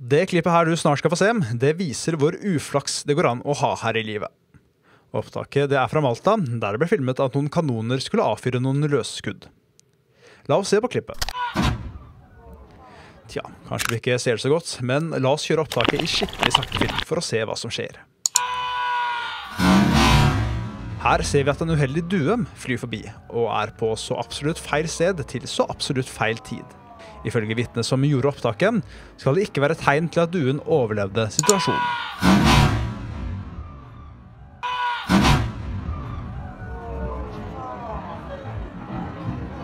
Det klippet her du snart skal få se, det viser hvor uflaks det går an å ha her i livet. Opptaket det er fra Malta, der det ble filmet at noen kanoner skulle avfyre noen løsskudd. La oss se på klippet. Tja, kanskje vi ikke ser det så godt, men la oss kjøre opptaket i skikkelig sakte film for å se hva som skjer. Her ser vi at en uheldig due flyr forbi, og er på så absolutt feil sted til så absolutt feil tid. Ifølge vitnet som gjorde opptaket, skal det ikke være tegn til at duen overlevde situasjonen.